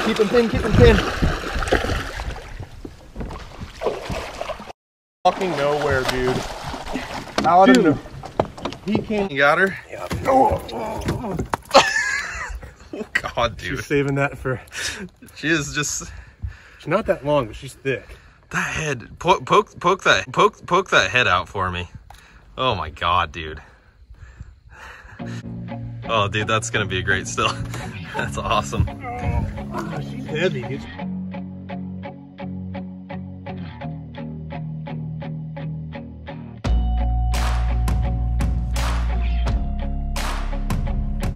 Keep him pinned, keep him pinned. Fucking nowhere, dude. Out of nowhere. He came. You got her? Yeah. Oh, God, dude. She's saving that for... She is just... She's not that long, but she's thick. That head, poke that head out for me. Oh my God, dude. Oh, dude, that's gonna be a great still. That's awesome. Oh, she's heavy, dude.